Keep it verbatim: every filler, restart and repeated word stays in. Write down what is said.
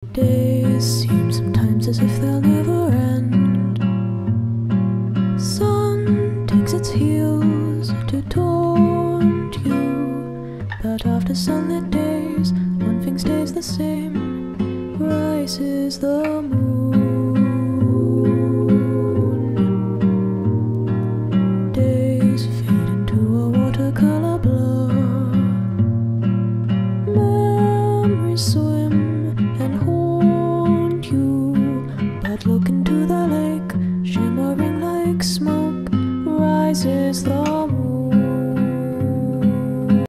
Days seem sometimes as if they'll never end. Sun digs its heels to taunt you, but after sunlit days, one thing stays the same. Rises the moon.